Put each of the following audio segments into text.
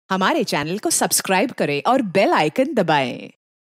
हमारे चैनल को सब्सक्राइब करें और बेल आइकन दबाएं।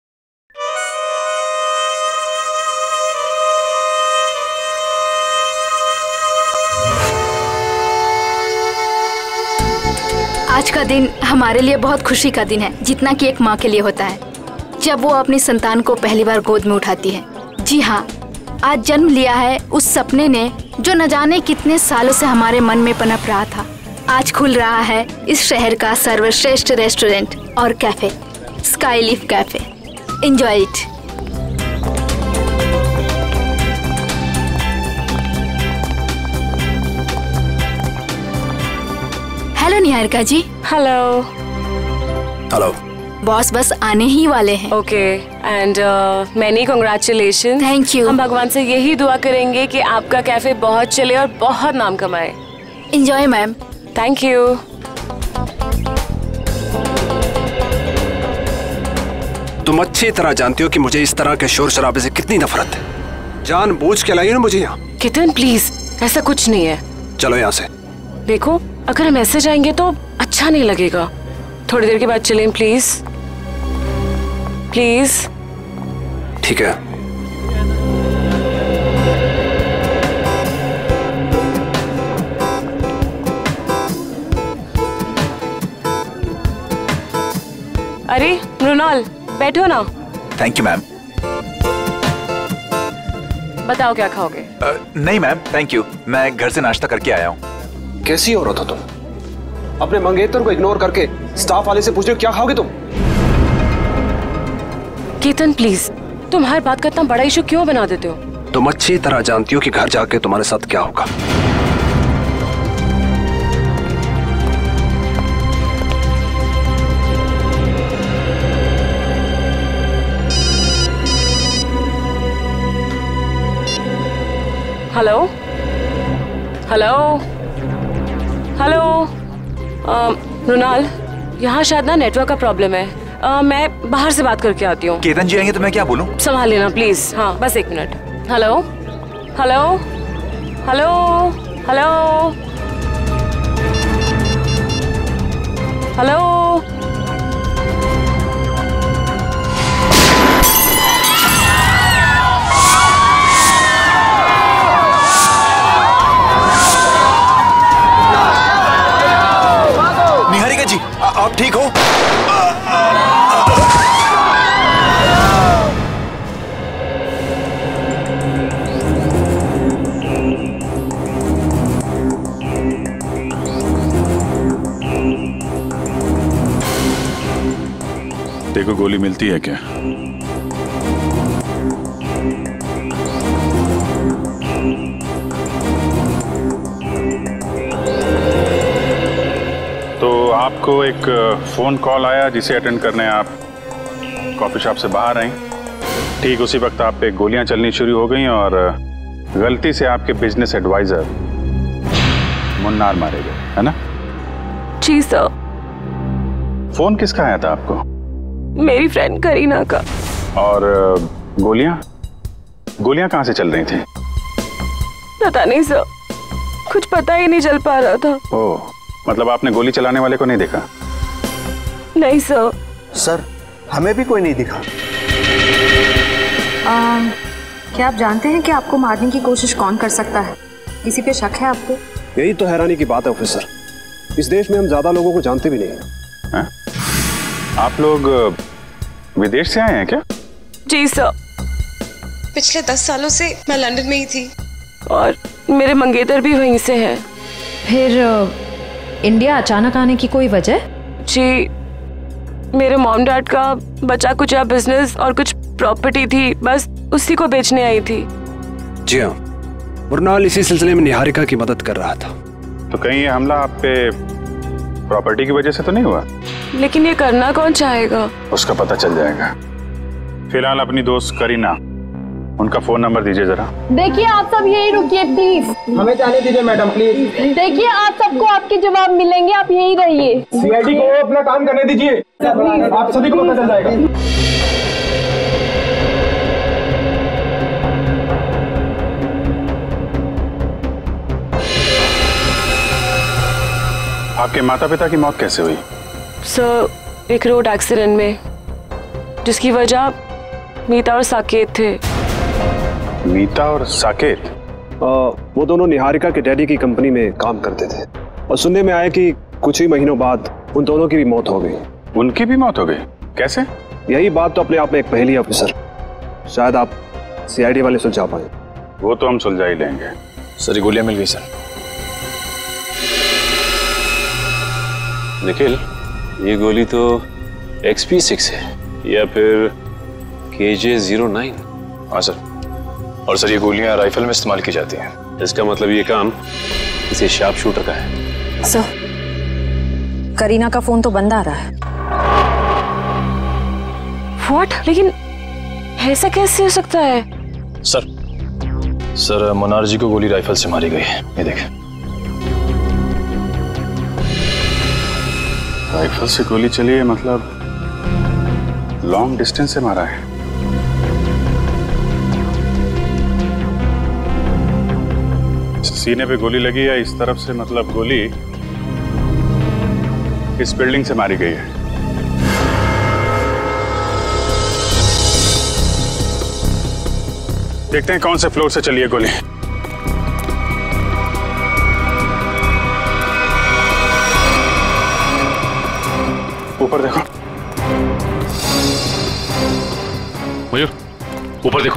आज का दिन हमारे लिए बहुत खुशी का दिन है, जितना कि एक माँ के लिए होता है जब वो अपनी संतान को पहली बार गोद में उठाती है। जी हाँ, आज जन्म लिया है उस सपने ने जो न जाने कितने सालों से हमारे मन में पनप रहा था। आज खुल रहा है इस शहर का सर्वश्रेष्ठ रेस्टोरेंट और cafe, Skyleaf cafe. Enjoy it. Hello Niharika ji. Hello. Hello. Boss बस आने ही वाले हैं। Okay and many congratulation. Thank you. हम भगवान से यही दुआ करेंगे कि आपका कैफे बहुत चले और बहुत नाम कमाए। Enjoy ma'am. Thank you. तुम अच्छी तरह जानती हो कि मुझे इस तरह के शोर शराबे से कितनी नफरत है। जानबूझ के लाई ना मुझे यहाँ। कितन प्लीज, ऐसा कुछ नहीं है। चलो यहाँ से। देखो, अगर हम ऐसे जाएंगे तो अच्छा नहीं लगेगा। थोड़ी देर के बाद चलें प्लीज। प्लीज। ठीक है। अरे मृणाल, बैठो ना। Thank you ma'am. बताओ क्या खाओगे? नहीं मैम, थैंक यू। मैं घर से नाश्ता करके आया हूँ। कैसी औरत हो तुम? अपने मंगेतर को इग्नोर करके स्टाफ वाले से पूछ रहे हो क्या खाओगे तुम? केतन प्लीज, तुम हर बात का इतना बड़ा इशू क्यों बना देते हो? तुम अच्छी तरह जानती हो कि घर जाके तुम्हारे साथ क्या होगा। Hello hello hello. मृणाल, यहाँ शायद ना नेटवर्क का प्रॉब्लम है। मैं बाहर से बात करके आती हूँ। केतन जी आएंगे तो मैं क्या बोलूँ? संभाल लेना प्लीज। हाँ, बस एक minute. Hello hello hello hello hello. Niharika ji, आप ठीक हो? देखो, गोली मिलती है क्या? तो आपको एक फोन कॉल आया जिसे अटेंड करने आप कॉफी शॉप से बाहर आई। ठीक उसी वक्त आप पे गोलियां चलनी शुरू हो गई और गलती से आपके बिजनेस एडवाइजर मुन्नार मारे गए, है ना? जी सर। फोन किसका आया था आपको? मेरी फ्रेंड करीना का। और गोलियां गोलियां कहाँ से चल रही थी? पता नहीं सर, कुछ पता ही नहीं चल पा रहा था। ओह, मतलब आपने गोली चलाने वाले को नहीं देखा? नहीं सर। सर, हमें भी कोई नहीं दिखा। क्या आप जानते हैं कि आपको मारने की कोशिश कौन कर सकता है? किसी पे शक है आपको? यही तो हैरानी की बात है ऑफिसर। इस देश में हम ज्यादा लोगों को जानते भी नहीं हैं। आप लोग विदेश से आए हैं क्या? जी सर। पिछले 10 सालों से मैं लंदन में ही थी और मेरे मंगेतर भी वहीं से हैं। फिर इंडिया अचानक आने की कोई वजह? जी, मेरे मॉम डैड का बचा कुछ बिजनेस और कुछ प्रॉपर्टी थी, बस उसी को बेचने आई थी। जी हाँ, मृणाल इसी सिलसिले में निहारिका की मदद कर रहा था। तो कहीं ये हमला आप पे प्रॉपर्टी की वजह से तो नहीं हुआ? लेकिन ये करना कौन चाहेगा? उसका पता चल जाएगा। फिलहाल अपनी दोस्त करीना, उनका फोन नंबर दीजिए जरा। देखिए, आप सब यही रुकिए प्लीज। हमें जाने दीजिए मैडम प्लीज। देखिए, आप सबको आपके जवाब मिलेंगे, आप यही रहिए। सीआईडी को अपना काम करने दीजिए, आप सभी को पता चल जाएगा। आपके माता पिता की मौत कैसे हुई? सर एक रोड एक्सीडेंट में, जिसकी वजह मीता और साकेत थे। मीता और साकेत? वो दोनों निहारिका के डैडी की कंपनी में काम करते थे और सुनने में आया कि कुछ ही महीनों बाद उन दोनों की भी मौत हो गई। उनकी भी मौत हो गई? कैसे? यही बात तो अपने आप में एक पहेली है ऑफिसर। शायद आप सीआईडी वाले सुलझा पाए। वो तो हम सुलझा ही लेंगे। सर गोलियां मिल गई सर। निखिल, ये गोली तो XP6 है या फिर KJ09? हाँ सर। और सर ये गोलियां राइफल में इस्तेमाल की जाती हैं। इसका मतलब ये काम किसी शार्प शूटर का है। सर, करीना का फोन तो बंद आ रहा है। व्हाट? लेकिन ऐसा कैसे हो सकता है? सर मुनार जी को गोली राइफल से मारी गई है। ये देखें। राइफल से गोली चली है, मतलब लॉन्ग डिस्टेंस से मारा है। सीने पे गोली लगी है इस तरफ से, मतलब गोली इस बिल्डिंग से मारी गई है। देखते हैं कौन से फ्लोर से चली है गोली। ऊपर देखो। मयूर, ऊपर देखो।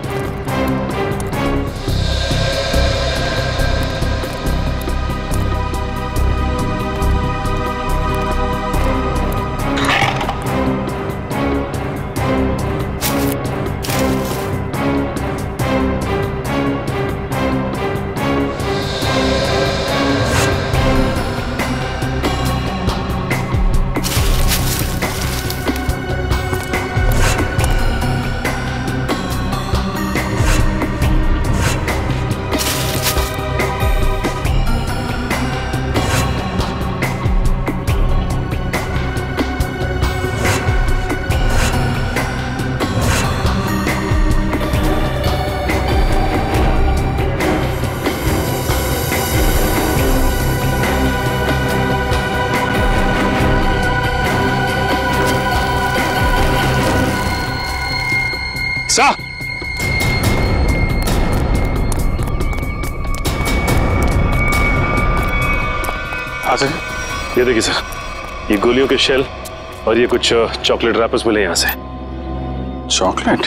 हाँ सर, ये देखिए सर, ये गोलियों के शेल और ये कुछ चॉकलेट रैपर्स मिले यहाँ से। चॉकलेट?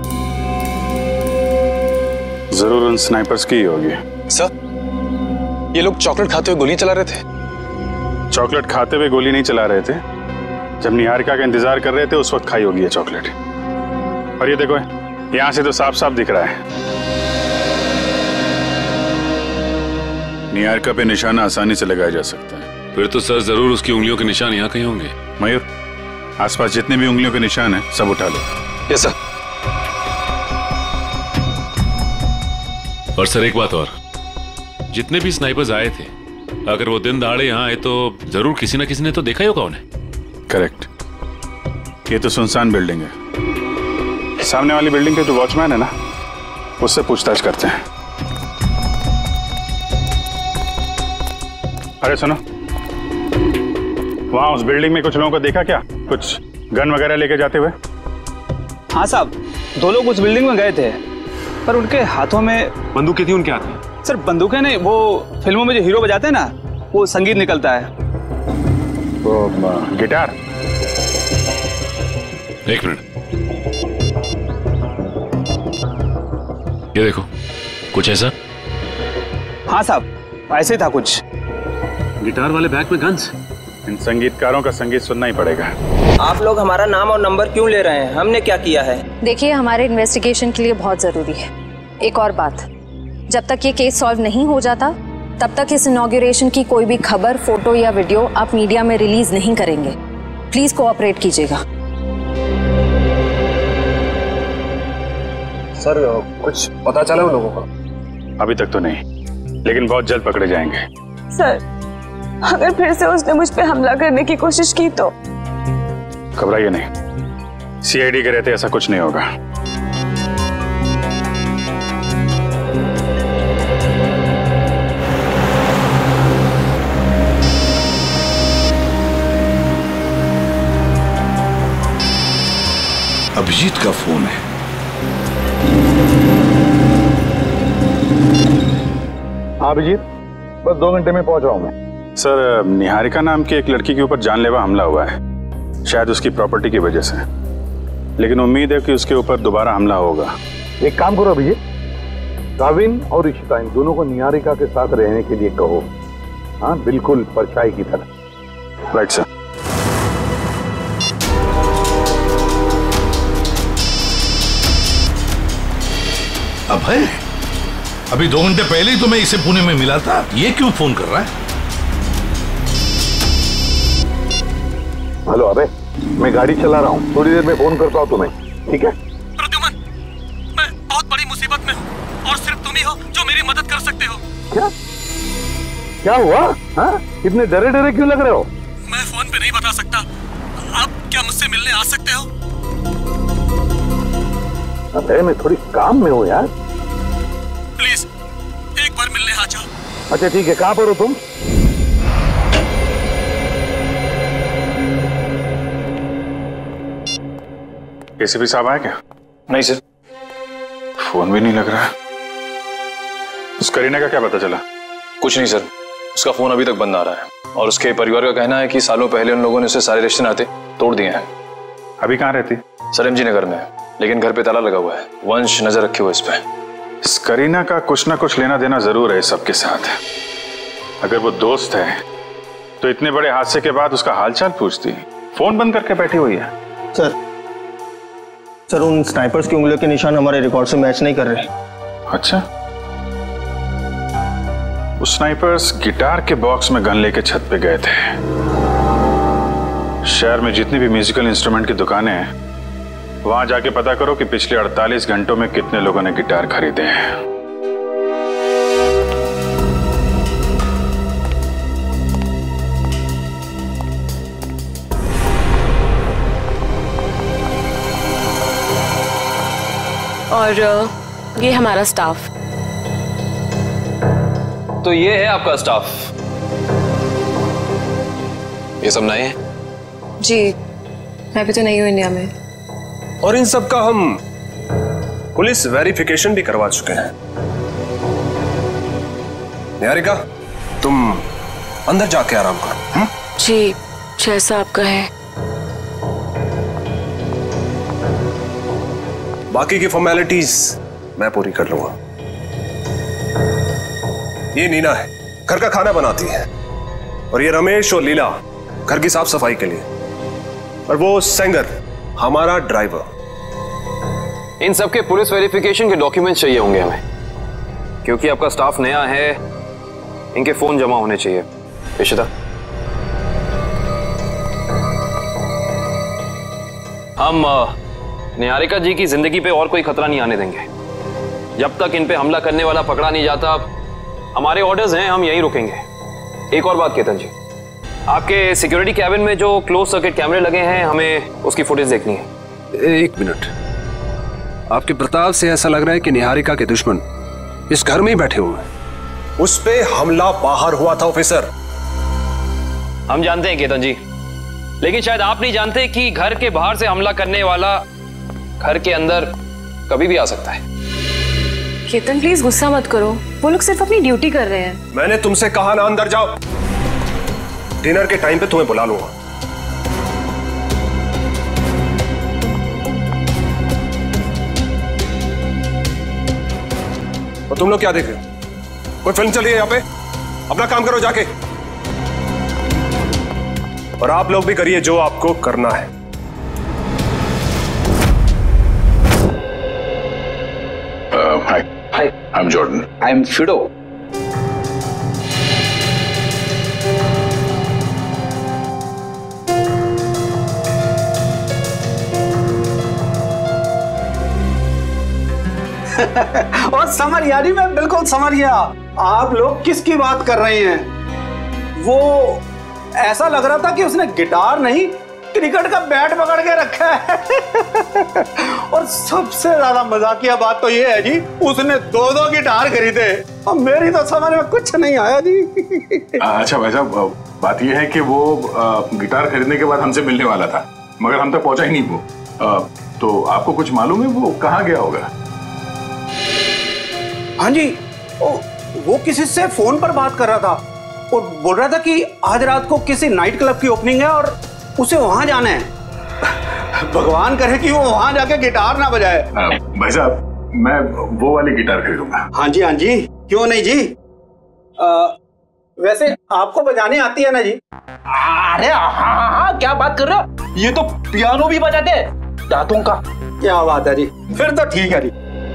जरूर उन स्नाइपर्स की ही होगी। सर, ये लोग चॉकलेट खाते हुए गोली चला रहे थे। चॉकलेट खाते हुए गोली नहीं चला रहे थे। जब निहारिका का इंतजार कर रहे थे उस वक्त खाई होगी ये चॉकलेट। और ये देखो, यहाँ से तो साफ साफ दिख रहा है। निहारिका पे निशाना आसानी से लगाया जा सकता है। फिर तो सर जरूर उसकी उंगलियों के निशान यहाँ कहीं होंगे। मयूर, आसपास जितने भी उंगलियों के निशान हैं सब उठा लो। Yes sir. और सर एक बात और, जितने भी स्नाइपर्स आए थे, अगर वो दिन दहाड़े यहाँ आए तो जरूर किसी न किसी ने तो देखा ही होगा उन्हें। करेक्ट। ये तो सुनसान बिल्डिंग है। सामने वाली बिल्डिंग के जो वॉचमैन है ना, उससे पूछताछ करते हैं। अरे सुनो, वहां उस बिल्डिंग में कुछ लोगों को देखा क्या? कुछ गन वगैरह लेके जाते हुए? हाँ साहब, 2 लोग उस बिल्डिंग में गए थे, पर उनके हाथों में बंदूकें थी। उनके हाथ में? सर बंदूकें नहीं, वो फिल्मों में जो हीरो बजाते हैं ना, वो संगीत निकलता है। वो गिटार? एक मिनट, ये देखो, कुछ ऐसा? हाँ साहब, ऐसे ही था कुछ। गिटार वाले बैग में गन्स? इन संगीतकारों का संगीत सुनना ही पड़ेगा। आप लोग हमारा नाम और नंबर क्यों ले रहे हैं? हमने क्या किया है? देखिए, हमारे इन्वेस्टिगेशन के लिए बहुत जरूरी है। एक और बात, जब तक ये केस सॉल्व नहीं हो जाता तब तक इस इनॉग्रेशन की कोई भी खबर, फोटो या वीडियो आप मीडिया में रिलीज नहीं करेंगे। प्लीज कोऑपरेट कीजिएगा। सर, कुछ पता चला उन लोगों का? अभी तक तो नहीं, लेकिन बहुत जल्द पकड़े जाएंगे। सर, अगर फिर से उसने मुझ पे हमला करने की कोशिश की तो? घबराइए नहीं, सीआईडी के रहते ऐसा कुछ नहीं होगा। अभिजीत का फोन है। हाँ अभिजीत, बस 2 घंटे में पहुंच रहा हूं मैं। सर, निहारिका नाम की एक लड़की के ऊपर जानलेवा हमला हुआ है, शायद उसकी प्रॉपर्टी की वजह से, लेकिन उम्मीद है कि उसके ऊपर दोबारा हमला होगा। एक काम करो अभिजीत, गाविन और इशिता इन दोनों को निहारिका के साथ रहने के लिए कहो। हाँ, बिल्कुल परछाई की तरह। Right sir. अभय, अभी 2 घंटे पहले ही तो मैं इसे पुणे में मिला था, ये क्यों फोन कर रहा है? हेलो अबे, मैं गाड़ी चला रहा हूँ, थोड़ी देर में फोन करता हूँ तुम्हें, ठीक है? प्रद्युमन, मैं बहुत बड़ी मुसीबत में हूँ और सिर्फ तुम ही हो जो मेरी मदद कर सकते हो। क्या हुआ? हाँ? इतने डरे डरे क्यों लग रहे हो? मैं फोन पे नहीं बता सकता। आप क्या मुझसे मिलने आ सकते हो? अबे मैं थोड़ी काम में हूँ यार। प्लीज एक बार मिलने आ जाओ। अच्छा ठीक है, कहाँ पर हो तुम? एसीपी साहब आए क्या? नहीं सर। फोन भी नहीं लग रहा। उस करीना का क्या पता चला? कुछ नहीं सर, उसका फोन अभी तक बंद आ रहा है और उसके परिवार का कहना है कि सालों पहले उन लोगों ने उसे सारे रिश्ते नाते तोड़ दिए हैं। अभी कहाँ रहती? सर MG नगर में, लेकिन घर पे ताला लगा हुआ है। वंश नजर रखे हुए इस पे। इस करीना का कुछ ना कुछ लेना देना जरूर है सबके साथ। अगर वो दोस्त है तो इतने बड़े हादसे के बाद उसका हालचाल पूछती, फोन बंद करके बैठी हुई है। सर उन स्नाइपर्स की उंगलियों के निशान हमारे रिकॉर्ड से मैच नहीं कर रहे। अच्छा, उस स्नाइपर्स गिटार के बॉक्स में गन लेके छत पे गए थे। शहर में जितनी भी म्यूजिकल इंस्ट्रूमेंट की दुकानें हैं, वहां जाके पता करो कि पिछले 48 घंटों में कितने लोगों ने गिटार खरीदे हैं। और ये हमारा स्टाफ। तो ये है आपका स्टाफ। ये सब नए हैं? जी, मैं भी तो नहीं हूँ इंडिया में। और इन सब का हम पुलिस वेरिफिकेशन भी करवा चुके हैं। निहारिका, तुम अंदर जाके आराम करो। जी, जैसा आपका है। बाकी की फॉर्मेलिटीज मैं पूरी कर लूंगा। ये नीना है, घर का खाना बनाती है, और ये रमेश और लीला घर की साफ सफाई के लिए, और वो सेंगर हमारा ड्राइवर। इन सब के पुलिस वेरिफिकेशन के डॉक्यूमेंट्स चाहिए होंगे हमें, क्योंकि आपका स्टाफ नया है। इनके फोन जमा होने चाहिए। इशिता, हम निहारिका जी की जिंदगी पे और कोई खतरा नहीं आने देंगे। जब तक इन पे हमला करने वाला पकड़ा नहीं जाता, हमारे ऑर्डर्स हैं, हम यहीं रुकेंगे। एक और बात केतन जी, आपके सिक्योरिटी कैबिन में जो क्लोज सर्किट कैमरे लगे हैं, हमें उसकी फुटेज देखनी है। 1 मिनट, आपके प्रताप से ऐसा लग रहा है कि निहारिका के दुश्मन इस घर में ही बैठे हुए हैं। उस पे हमला बाहर हुआ था ऑफिसर। हम जानते हैं केतन जी, लेकिन शायद आप नहीं जानते कि घर के बाहर से हमला करने वाला घर के अंदर कभी भी आ सकता है। केतन प्लीज गुस्सा मत करो, वो लोग सिर्फ अपनी ड्यूटी कर रहे हैं। मैंने तुमसे कहा ना अंदर जाओ। डिनर के टाइम पे तुम्हें बुला लूंगा। और तुम लोग क्या देख रहे हो? कोई फिल्म चल रही है यहाँ पे? अपना काम करो जाके। और आप लोग भी करिए जो आपको करना है। Hi, I'm Jordan. I'm Fido. और समझ यानी मैं बिल्कुल समझ गया आप लोग किसकी बात कर रहे हैं। वो ऐसा लग रहा था कि उसने गिटार नहीं, क्रिकेट का बैट पकड़ के रखा है। और सबसे ज्यादा मजाकिया बात तो ये है जी, उसने 2-2 गिटार खरीदे और मेरी तो समझ में कुछ नहीं आया जी। अच्छा भाई साहब, बात यह है कि वो गिटार खरीदने के बाद हमसे मिलने वाला था, मगर हम तक पहुंचा ही नहीं वो। तो आपको कुछ मालूम है वो कहाँ गया होगा? हाँ जी, वो किसी से फोन पर बात कर रहा था और बोल रहा था कि आज रात को किसी नाइट क्लब की ओपनिंग है और उसे वहां जाना है। भगवान करे कि वो वहां जाके गिटार ना बजाए। भाई साहब, मैं वो वाली गिटार खरीदूंगा। हाँ जी, क्यों नहीं जी। वैसे आपको बजाने आती है ना जी? अरे हाँ, क्या बात कर रहे हो, ये तो पियानो भी बजाते हैं दांतों का। क्या बात है जी, फिर तो ठीक है जी।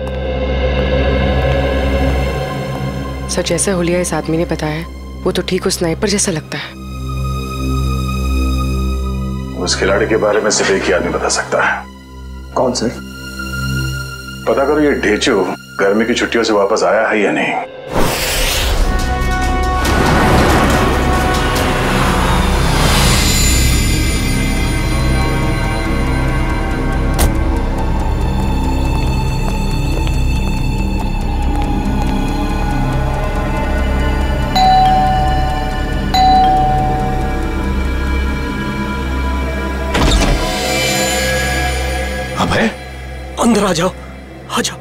सर, जैसा हुलिया इस आदमी ने बताया वो तो ठीक उस स्नाइपर जैसा लगता है। उस खिलाड़ी के बारे में सिर्फ एक ही आदमी बता सकता है। कौन सर? पता करो ये ढेचू गर्मी की छुट्टियों से वापस आया है या नहीं। अभय, अंदर आ जाओ, आ जाओ।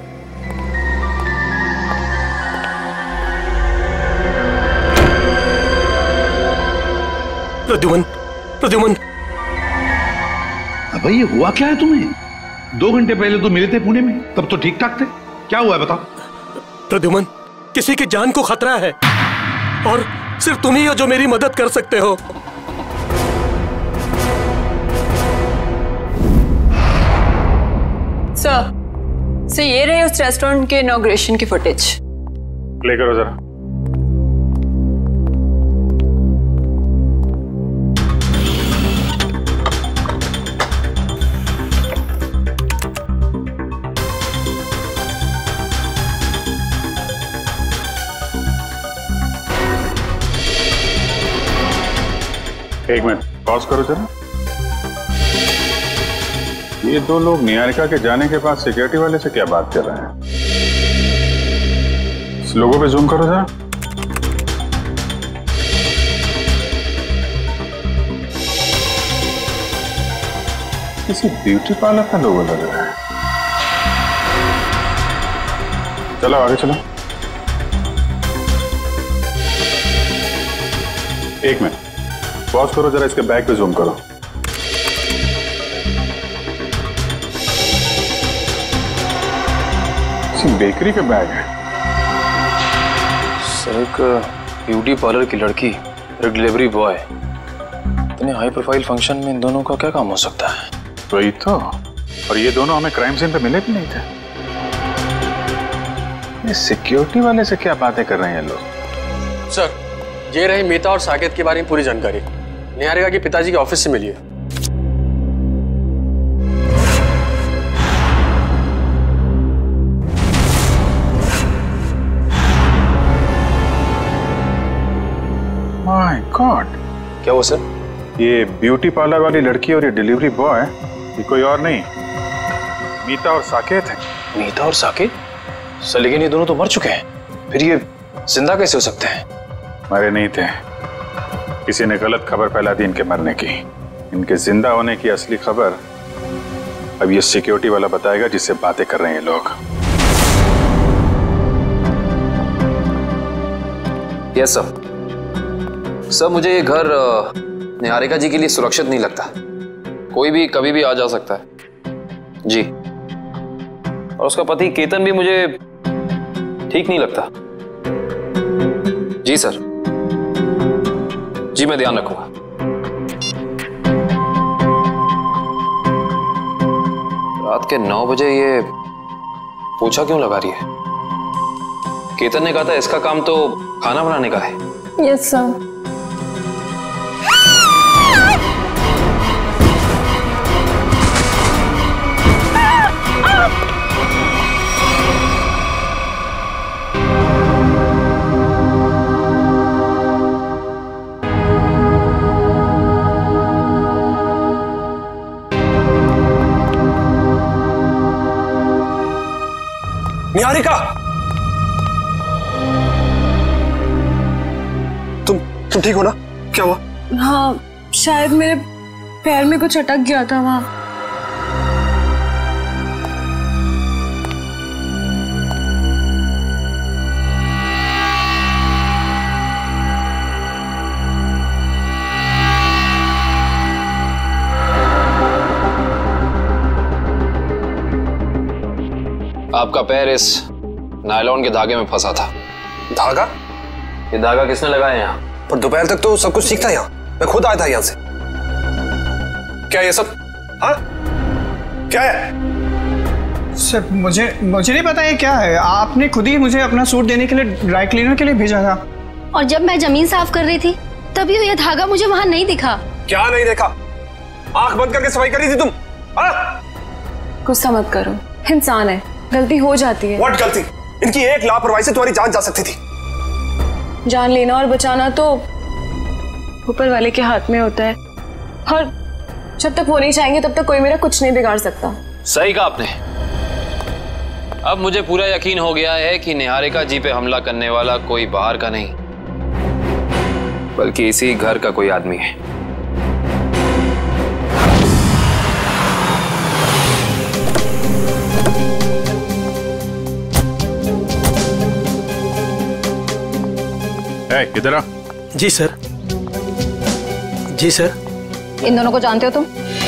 प्रद्युमन, प्रद्युमन। अबे ये हुआ क्या है तुम्हें? 2 घंटे पहले तो मिले थे पुणे में, तब तो ठीक ठाक थे। क्या हुआ है बताओ? प्रद्युमन, किसी की जान को खतरा है और सिर्फ तुम ही हो जो मेरी मदद कर सकते हो। सर, ये रहे उस रेस्टोरेंट के इनॉग्रेशन की फुटेज। प्ले करो जरा। एक मिनट पॉज करो जरा। ये 2 लोग निहारिका के जाने के बाद सिक्योरिटी वाले से क्या बात कर रहे हैं? इस लोगों पे जूम करो जरा। किसी ब्यूटी पार्लर का लोगो लग रहा है। चलो आगे चलो। एक मिनट पॉज करो जरा, इसके बैग पे जूम करो। बेकरी का बैग है। सर, एक ब्यूटी पार्लर की लड़की, एक डिलीवरी बॉय, इतने हाई प्रोफाइल फंक्शन में इन दोनों का क्या काम हो सकता है? वही तो। और ये दोनों हमें क्राइम सीन पे मिले भी नहीं थे। ये सिक्योरिटी वाले से क्या बातें कर रहे हैं लोग? सर, ये रही मीता और साकेत के बारे में पूरी जानकारी। निहारिका के पिताजी के ऑफिस से मिली है। माय गॉड, क्या हुआ सर? ये ब्यूटी पार्लर वाली लड़की और ये डिलीवरी बॉय, ये कोई और नहीं, मीता और साकेत है। मीता और साकेत? सर, लेकिन ये दोनों तो मर चुके हैं, फिर ये जिंदा कैसे हो सकते हैं? मरे नहीं थे, किसी ने गलत खबर फैला दी इनके मरने की। इनके जिंदा होने की असली खबर अब ये सिक्योरिटी वाला बताएगा जिससे बातें कर रहे हैं लोग। Yes sir. सर, मुझे ये घर निहारिका जी के लिए सुरक्षित नहीं लगता। कोई भी कभी भी आ जा सकता है जी। और उसका पति केतन भी मुझे ठीक नहीं लगता। जी सर, जी मैं ध्यान रखूंगा। रात के 9 बजे ये पोछा क्यों लगा रही है? केतन ने कहा था इसका काम तो खाना बनाने का है। Yes sir. निहारिका, तुम ठीक हो ना? क्या हुआ? हाँ, शायद मेरे पैर में कुछ अटक गया था वहां। आपका पैर इस नायलॉन के धागे में फंसा था। धागा? ये धागा किसने लगाया यहाँ? पर दोपहर तक तो सब कुछ ठीक था यहाँ, मैं खुद आया था यहाँ से। क्या ये सब? हाँ? क्या है? सर मुझे नहीं पता ये क्या है। आपने खुद ही मुझे अपना सूट देने के लिए ड्राई क्लीनर के लिए भेजा था। और जब मैं जमीन साफ कर रही थी तभी ये धागा मुझे वहां नहीं दिखा। क्या नहीं देखा? आंख बंद करके सफाई कर रही थी तुम? गुस्सा मत करो, इंसान है, गलती हो जाती है। व्हाट गलती? इनकी एक लापरवाही से तुम्हारी जान जा सकती थी। जान लेना और बचाना तो ऊपर वाले के हाथ में होता है, और जब तक वो नहीं चाहेंगे तब तक कोई मेरा कुछ नहीं बिगाड़ सकता। सही कहा आपने। अब मुझे पूरा यकीन हो गया है कि निहारिका जी पे हमला करने वाला कोई बाहर का नहीं, बल्कि इसी घर का कोई आदमी है। इधर आ। जी सर। जी सर। इन दोनों को जानते हो तुम?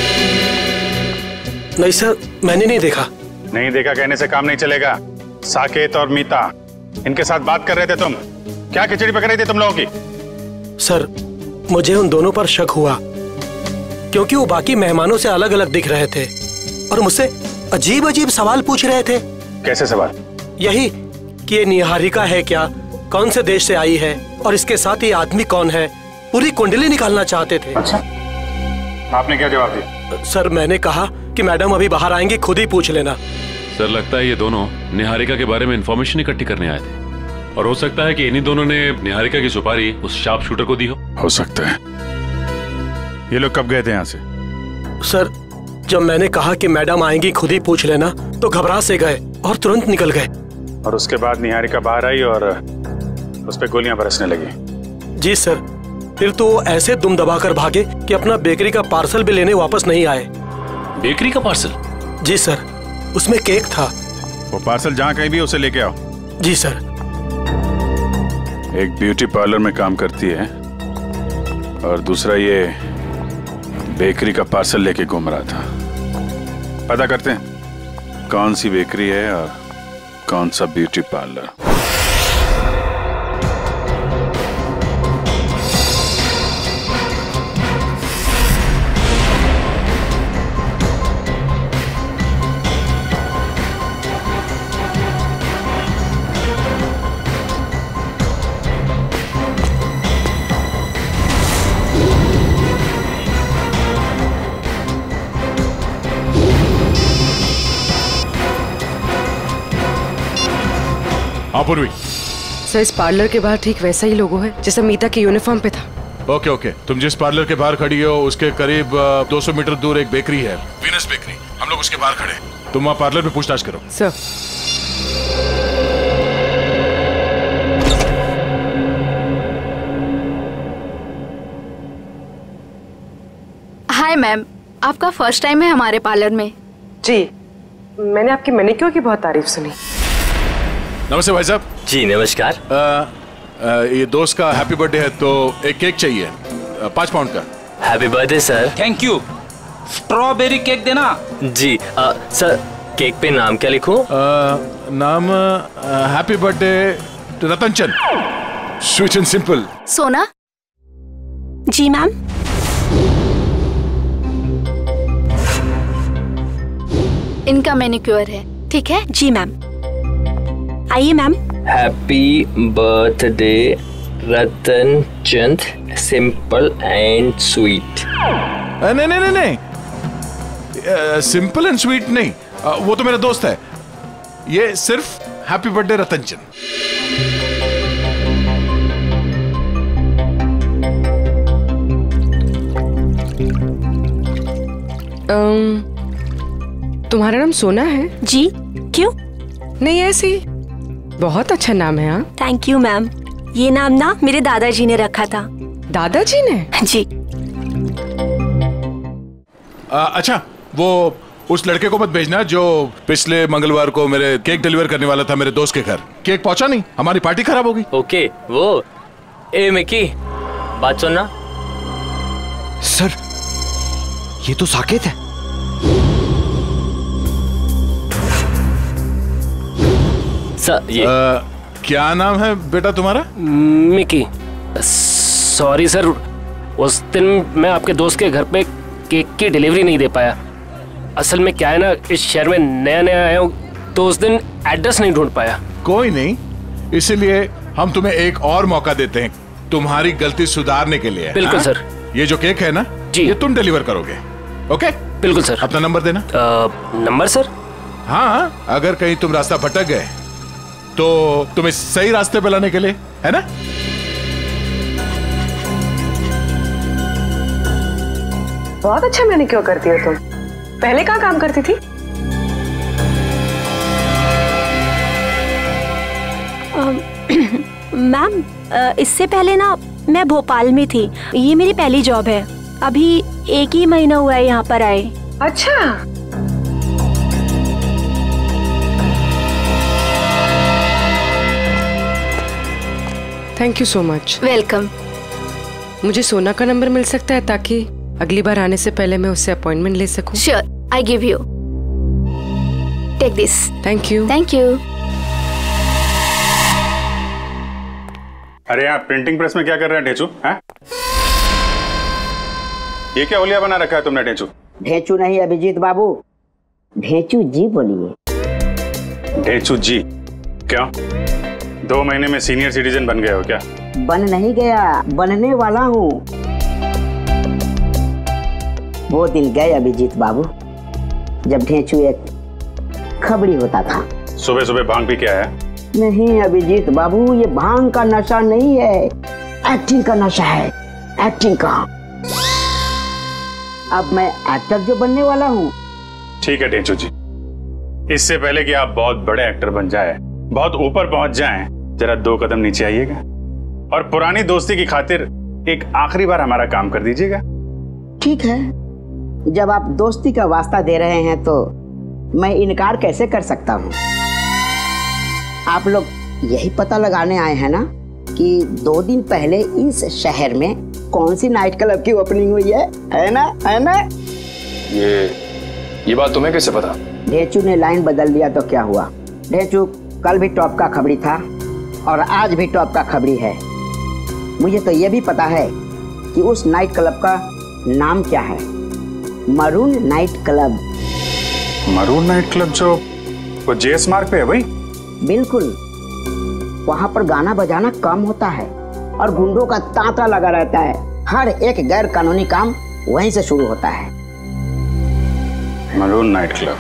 नहीं सर, मैंने नहीं देखा। नहीं देखा कहने से काम नहीं चलेगा। साकेत और मीता, इनके साथ बात कर रहे थे तुम। क्या खिचड़ी पक रही थी तुम लोगों की? सर, मुझे उन दोनों पर शक हुआ क्योंकि वो बाकी मेहमानों से अलग अलग दिख रहे थे और मुझसे अजीब अजीब सवाल पूछ रहे थे। कैसे सवाल? यही कि ये निहारिका है क्या, कौन से देश से आई है और इसके साथ ये आदमी कौन है, पूरी कुंडली निकालना चाहते थे। अच्छा, आपने क्या जवाब दिया? सर, मैंने कहा कि मैडम अभी बाहर आएंगी, खुद ही पूछ लेना। सर, लगता है ये दोनों निहारिका के बारे में इंफॉर्मेशन इकट्ठी करने आए थे और हो सकता है कि इन्हीं दोनों ने निहारिका की सुपारी उस शार्प शूटर को दी हो सकता है। ये लोग कब गए थे यहाँ से? सर, जब मैंने कहा कि मैडम आएंगी, खुद ही पूछ लेना, तो घबरा से गए और तुरंत निकल गए। और उसके बाद निहारिका बाहर आई और उस पे गोलियां बरसने लगी। जी सर, फिर तो ऐसे दुम दबाकर भागे कि अपना बेकरी का पार्सल भी लेने वापस नहीं आए। बेकरी का पार्सल? जी सर, उसमें केक था। वो पार्सल जहाँ कहीं भी उसे लेके आओ। जी सर। एक ब्यूटी पार्लर में काम करती है और दूसरा ये बेकरी का पार्सल लेके घूम रहा था। पता करते हैं कौन सी बेकरी है और कौन सा ब्यूटी पार्लर। पूर्वी सर, इस पार्लर के बाहर ठीक वैसा ही लोगो है जैसा मीता के यूनिफॉर्म पे था। ओके ओके, तुम जिस पार्लर के बाहर खड़ी हो उसके करीब 200 मीटर दूर एक बेकरी है, वीनस बेकरी। हम लोग उसके बाहर खड़े, तुम वहाँ पार्लर में पूछताछ करो। सर। हाय मैम, आपका फर्स्ट टाइम है हमारे पार्लर में? जी, मैंने आपकी मैनिक्योर की बहुत तारीफ सुनी। नमस्ते भाई साहब। जी नमस्कार। ये दोस्त का हैप्पी बर्थडे है तो एक केक चाहिए 5 पाउंड का। Happy birthday sir. Thank you. Strawberry cake देना। जी सर, केक पे नाम क्या लिखूं? नाम happy birthday Ratanchand, sweet and simple. Sona. जी मैम। इनका मैनिक्योर है, ठीक है? जी मैम। आइए ma'am. Happy birthday Ratanchand, simple and sweet. नहीं नहीं नहीं नहीं, सिंपल एंड स्वीट नहीं, वो तो मेरा दोस्त है। ये सिर्फ हैप्पी बर्थडे रतनचंद। तुम्हारा नाम सोना है? जी। क्यों? नहीं, ऐसे ही। बहुत अच्छा नाम है। हाँ, थैंक यू मैम। ये नाम ना मेरे दादाजी ने रखा था। दादाजी ने? जी। अच्छा, वो उस लड़के को मत भेजना जो पिछले मंगलवार को मेरे केक डिलीवर करने वाला था मेरे दोस्त के घर। केक पहुंचा नहीं, हमारी पार्टी खराब हो गई। ओके, वो ए मिकी, बात सुनना। सर, ये तो साकेत है। सर ये क्या नाम है बेटा तुम्हारा? मिकी। सॉरी सर, उस दिन मैं आपके दोस्त के घर पे केक की डिलीवरी नहीं दे पाया। असल में क्या है ना, इस शहर में नया नया आया हूँ तो उस दिन एड्रेस नहीं ढूंढ पाया। कोई नहीं, इसीलिए हम तुम्हें एक और मौका देते हैं तुम्हारी गलती सुधारने के लिए। बिल्कुल सर। ये जो केक है ना जी, ये तुम डिलीवर करोगे। ओके बिल्कुल सर। अपना नंबर देना। Number sir? हाँ, अगर कहीं तुम रास्ता भटक गए तो तुम्हें सही रास्ते पे लाने के लिए, है ना? बहुत अच्छा मैनिक्योर करती हो तुम। पहले कहाँ काम करती थी? मैम, इससे पहले ना मैं भोपाल में थी। ये मेरी पहली जॉब है। अभी 1 ही महीना हुआ है यहाँ पर आए। अच्छा। Thank you so much. Welcome. मुझे सोना का नंबर मिल सकता है ताकि अगली बार आने से पहले मैं उससे अपॉइंटमेंट ले सकूं? Sure, I give you. Take this. Thank you. Thank you. अरे आप प्रिंटिंग प्रेस में क्या कर रहे हैं ढेंचू? हैं? ये क्या होलिया बना रखा है तुमने ढेंचू? ढेंचू नहीं अभिजीत बाबू, ढेंचू जी बोलिए। ढेंचू जी? क्या 2 महीने में सीनियर सिटीजन बन गए हो क्या? बन नहीं गया, बनने वाला हूँ। वो दिन गए अभिजीत बाबू जब ढेंचू एक खबड़ी होता था। सुबह सुबह भांग पी के आया? नहीं अभिजीत बाबू, ये भांग का नशा नहीं है, एक्टिंग का नशा है, एक्टिंग का। अब मैं एक्टर जो बनने वाला हूँ। ठीक है ढेंचू जी, इससे पहले कि आप बहुत बड़े एक्टर बन जाए, बहुत ऊपर पहुंच जाएं, जरा 2 कदम नीचे आइएगा और पुरानी दोस्ती की खातिर एक आखिरी बार हमारा काम कर दीजिएगा। ठीक है, जब आप दोस्ती का वास्ता दे रहे हैं तो मैं इनकार कैसे कर सकता हूँ। आप लोग यही पता लगाने आए हैं ना कि 2 दिन पहले इस शहर में कौन सी नाइट क्लब की ओपनिंग हुई है ना? है ना? ये बात तुम्हें कैसे पता? ढेंचू ने लाइन बदल दिया तो क्या हुआ? ढेंचू कल भी टॉप का खबरी था और आज भी टॉप का खबरी है। मुझे तो ये भी पता है कि उस नाइट क्लब का नाम क्या है, maroon night club. Maroon night club जो वो जेएस मार्ग पे है भाई? बिल्कुल, वहाँ पर गाना बजाना कम होता है और गुंडों का तांता लगा रहता है। हर एक गैर कानूनी काम वहीं से शुरू होता है। Maroon night club.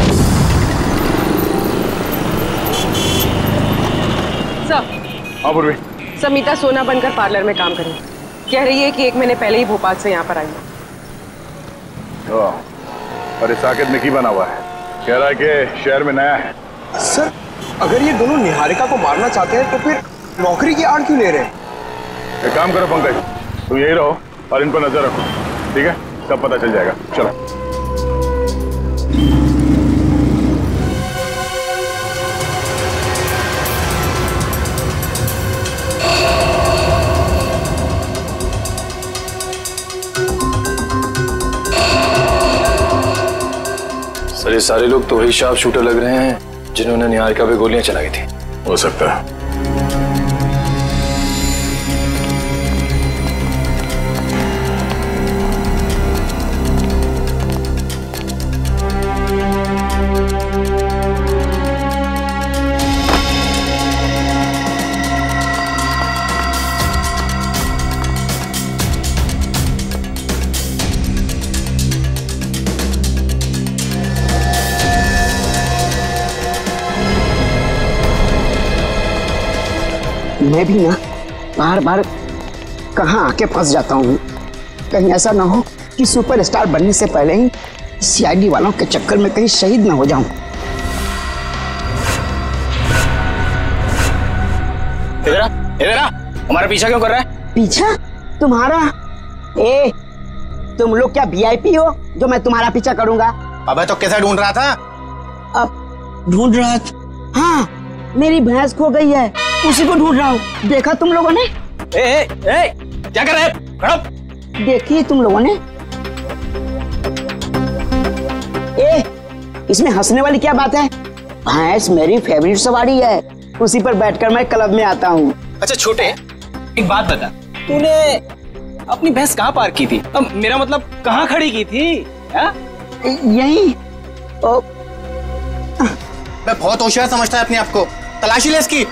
Sir. Purvi. Samita सोना बनकर पार्लर में काम करें। कह रही है कि 1 महीने पहले ही भोपाल से यहाँ पर आई है। और इस साकेत में की बना हुआ है, कह रहा है कि शहर में नया है। सर, अगर ये दोनों निहारिका को मारना चाहते हैं तो फिर नौकरी की आड़ क्यों ले रहे हैं? एक काम करो पंकज, तुम यही रहो और इन पर नजर रखो, ठीक है? सब पता चल जाएगा। चलो। सर, ये सारे लोग तो वही शार्प शूटर लग रहे हैं जिन्होंने निहारिका पे गोलियां चलाई थी। हो सकता है। मैं भी ना बार बार कहाँ आके फंस जाता हूँ। कहीं ऐसा ना हो कि सुपरस्टार बनने से पहले ही सीआईडी वालों के चक्कर में कहीं शहीद ना हो जाऊं। इधर आ, हमारा पीछा क्यों कर रहा है? पीछा? तुम्हारा? ए, तुम लोग क्या वीआईपी हो जो मैं तुम्हारा पीछा करूंगा? अबे तो कैसे ढूंढ रहा था? अब ढूंढ रहा था? हाँ, मेरी भैंस खो गई है, उसी को ढूंढ रहा हूँ। देखा तुम लोगों ने? ए, क्या कर रहे हैं? खड़ो। देखिए तुम लोगों ने? ए, इसमें हंसने वाली क्या बात है? भैंस मेरी फेवरेट सवारी है, उसी पर बैठकर मैं क्लब में आता हूँ। अच्छा छोटे, एक बात बता, तूने अपनी भैंस कहाँ पार्क की थी? अब मेरा मतलब कहाँ खड़ी की थी? यहीं। मैं बहुत होशियार समझता है अपने आप को। तलाशी ले इसकी।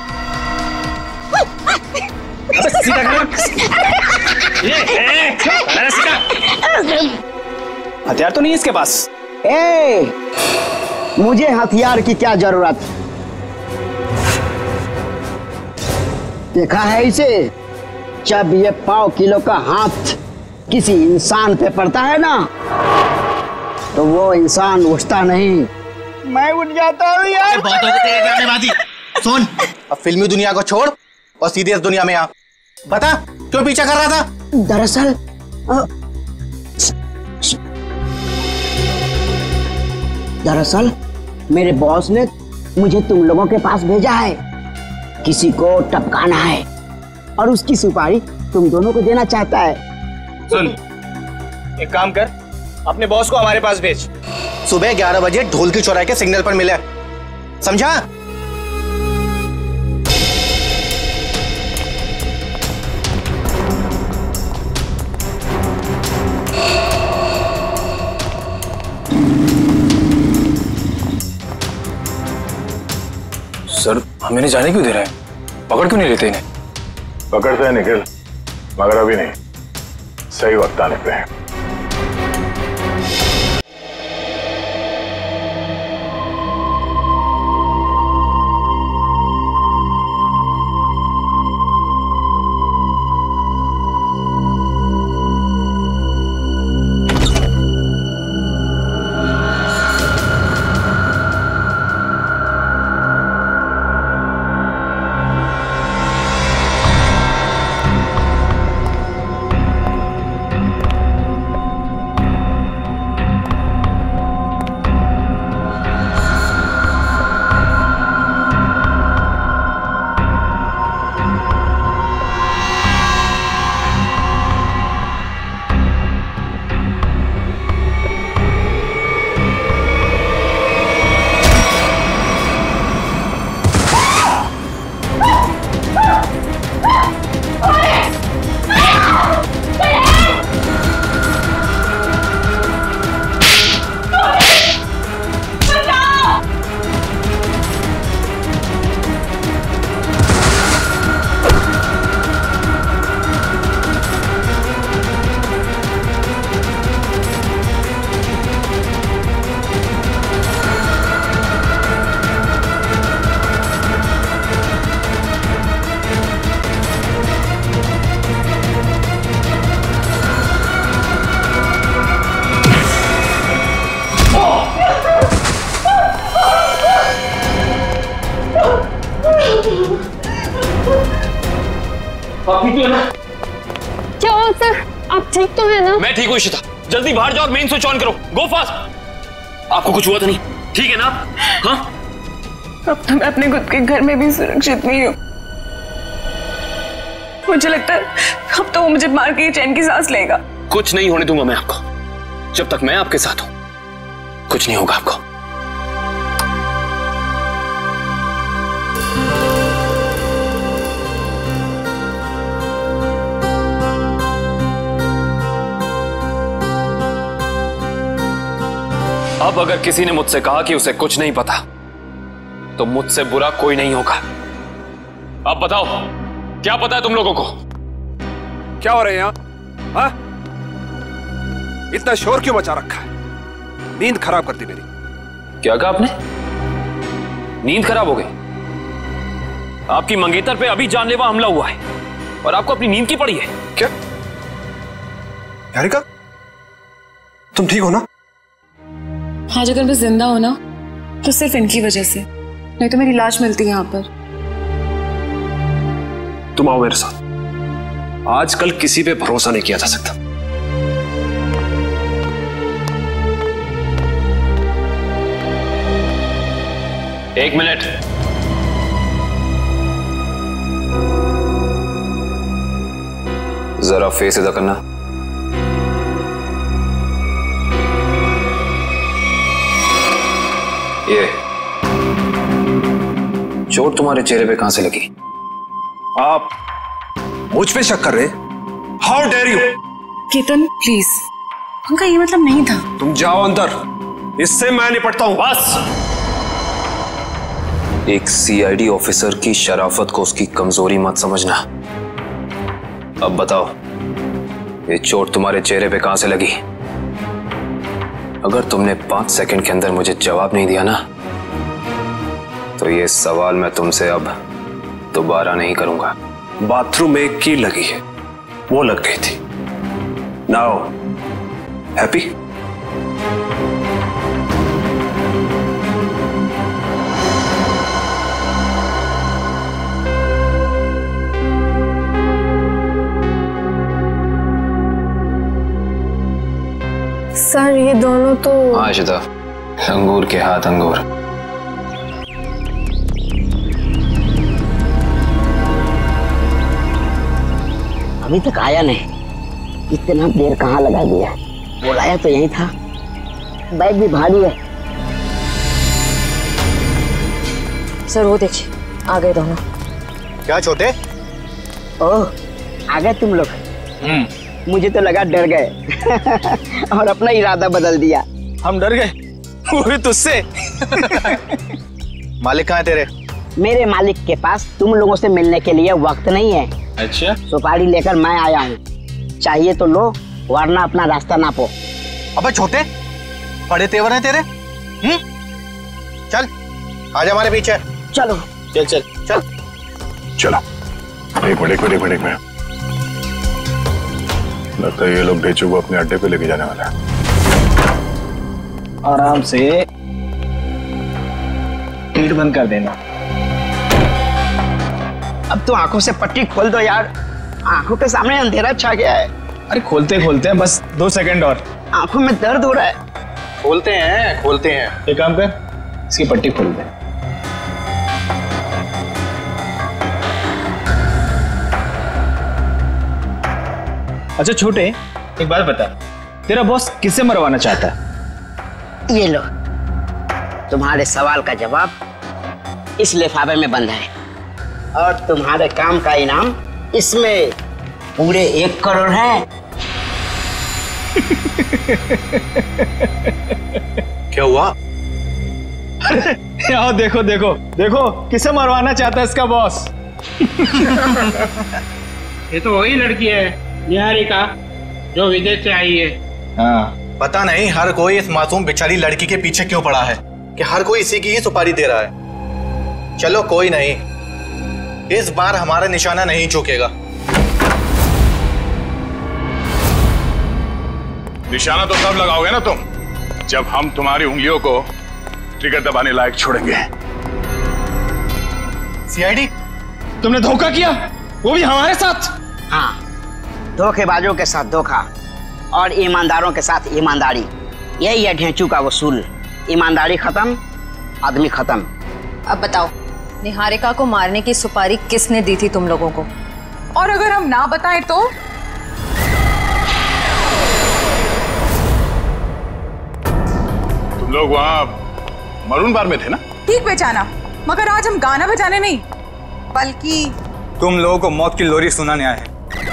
हथियार तो नहीं है इसके पास। मुझे हथियार की क्या जरूरत? देखा है इसे? जब ये 1.5 किलो का हाथ किसी इंसान पे पड़ता है ना, तो वो इंसान उठता नहीं, मैं उठ जाता हूँ यार। बहुत हो गई तेरे ड्रामेबाजी। सुन, अब फिल्मी दुनिया को छोड़ और सीधे इस दुनिया में आ। बता, क्यों पीछा कर रहा था? दरअसल मेरे बॉस ने मुझे तुम लोगों के पास भेजा है। किसी को टपकाना है और उसकी सुपारी तुम दोनों को देना चाहता है। सुन, एक काम कर, अपने बॉस को हमारे पास भेज। सुबह 11 बजे ढोल की चौराहे के सिग्नल पर मिले, समझा? सर, हमें नहीं जाने क्यों दे रहे हैं? पकड़ क्यों नहीं लेते इन्हें? पकड़ते हैं निखिल, मगर अभी नहीं, सही वक्त आने पे है। क्या हुआ सर? आप ठीक तो है ना? मैं ठीक हूँ इशिता, जल्दी बाहर जाओ और मेन स्विच ऑन करो। Go fast. आपको कुछ हुआ तो नहीं? ठीक है ना? हाँ? अब तो मैं अपने खुद के घर में भी सुरक्षित नहीं हूँ। मुझे लगता है अब तो वो मुझे मार के चैन की सांस लेगा। कुछ नहीं होने दूंगा मैं आपको। जब तक मैं आपके साथ हूं कुछ नहीं होगा आपको। अब अगर किसी ने मुझसे कहा कि उसे कुछ नहीं पता, तो मुझसे बुरा कोई नहीं होगा। अब बताओ, क्या पता है तुम लोगों को? क्या हो रहा है यहाँ? हाँ? इतना शोर क्यों मचा रखा है? नींद खराब करती मेरी। क्या कहा आपने? नींद खराब हो गई? आपकी मंगेतर पे अभी जानलेवा हमला हुआ है और आपको अपनी नींद की पड़ी है क्या? यारिका, तुम ठीक हो ना? आज अगर मैं जिंदा हो ना तो सिर्फ इनकी वजह से, नहीं तो मेरी लाश मिलती है यहाँ पर। तुम आओ मेरे साथ। आजकल किसी पे भरोसा नहीं किया जा सकता। एक मिनट। जरा फेस इधर करना। ये चोट तुम्हारे चेहरे पे कहां से लगी? आप मुझ पे शक कर रहे? How dare you! Ketan please, उनका ये मतलब नहीं था। तुम जाओ अंदर, इससे मैं निपटता हूं। बस एक सीआईडी ऑफिसर की शराफत को उसकी कमजोरी मत समझना। अब बताओ, ये चोट तुम्हारे चेहरे पे कहां से लगी? अगर तुमने 5 सेकंड के अंदर मुझे जवाब नहीं दिया ना, तो ये सवाल मैं तुमसे अब दोबारा नहीं करूंगा। बाथरूम में एक कील लगी है, वो लग गई थी। Now happy? सर ये दोनों तो आशिदा, अंगूर के हाथ अंगूर। अभी तक आया नहीं, इतना देर कहाँ लगा दिया? बुलाया तो यही था, बैग भी भारी है। सर वो देखिए, आ गए दोनों। क्या छोटे? ओह, आ गए तुम लोग। मुझे तो लगा डर गए और अपना इरादा बदल दिया। हम डर गए? वो भी तुझसे? मालिक कहाँ है तेरे? मेरे मालिक के पास तुम लोगों से मिलने के लिए वक्त नहीं है। अच्छा, सुपारी लेकर मैं आया हूँ, चाहिए तो लो, वरना अपना रास्ता नापो। अबे छोटे, बड़े तेवर हैं तेरे। चल आजा हमारे पीछे। चलो चल चल चल चलो। एक मिनट लगता है ये लोग ढेचू को अपने अड्डे पे लेके जाने वाला है। आराम से पीठ बंद कर देना। अब तो आंखों से पट्टी खोल दो यार, आंखों के सामने अंधेरा छा गया है। अरे खोलते खोलते हैं, बस 2 सेकंड और। आंखों में दर्द हो रहा है। खोलते हैं। एक काम कर, इसकी पट्टी खोल दे। अच्छा छोटे, एक बात बता, तेरा बॉस किसे मरवाना चाहता है? ये लो, तुम्हारे सवाल का जवाब इस लिफाफे में बंद है, और तुम्हारे काम का इनाम इसमें पूरे 1 करोड़ है। क्या हुआ? यहाँ देखो देखो देखो, किसे मरवाना चाहता है इसका बॉस। ये तो वही लड़की है निहारिका, जो विदेश से आई है। हाँ, पता नहीं हर कोई इस मासूम बेचारी लड़की के पीछे क्यों पड़ा है, कि हर कोई इसी की ही सुपारी दे रहा है। चलो कोई नहीं, इस बार हमारा निशाना नहीं चूकेगा। निशाना तो तब लगाओगे ना तुम, जब हम तुम्हारी उंगलियों को ट्रिगर दबाने लायक छोड़ेंगे। सीआईडी, तुमने धोखा किया, वो भी हमारे साथ। हाँ, धोखेबाजों के साथ धोखा और ईमानदारों के साथ ईमानदारी, यही है ढेंचू का वसूल। ईमानदारी खत्म, आदमी खत्म। अब बताओ, निहारिका को मारने की सुपारी किसने दी थी तुम लोगों को? और अगर हम ना बताएं तो? तुम लोग वहां मरून बार में थे ना? ठीक पहचाना, मगर आज हम गाना बजाने नहीं, बल्कि तुम लोगों को मौत की लोरी सुनाने आए हैं।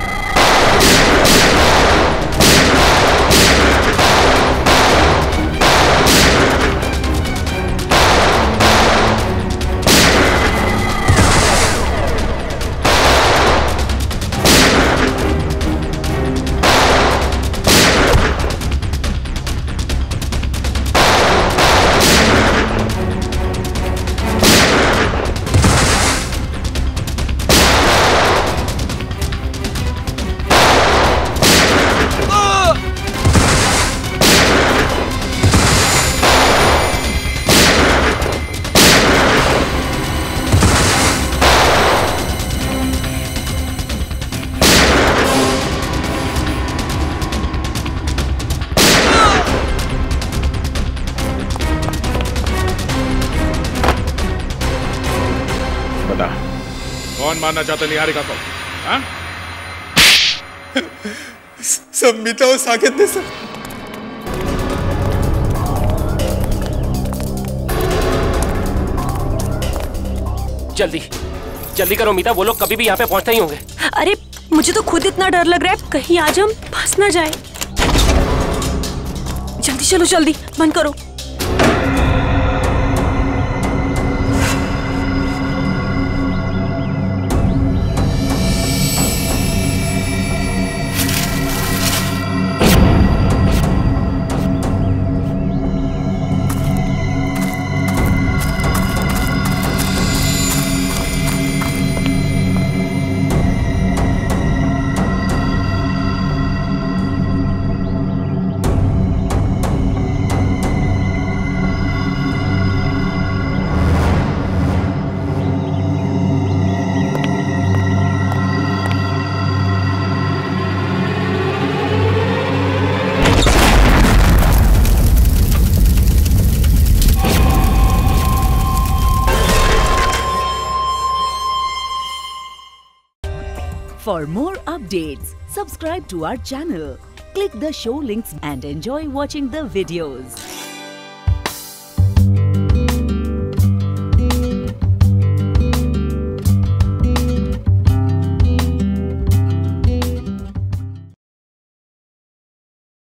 कौन मारना चाहता निहारिका को? हाँ? संमिता और साकेत ने सर। जल्दी जल्दी करो मीता, वो लोग कभी भी यहाँ पे पहुँचते ही होंगे। अरे मुझे तो खुद इतना डर लग रहा है, कहीं आज हम फंस ना जाए। जल्दी चलो, जल्दी बंद करो। For more updates, subscribe to our channel, click the show links and enjoy watching the videos.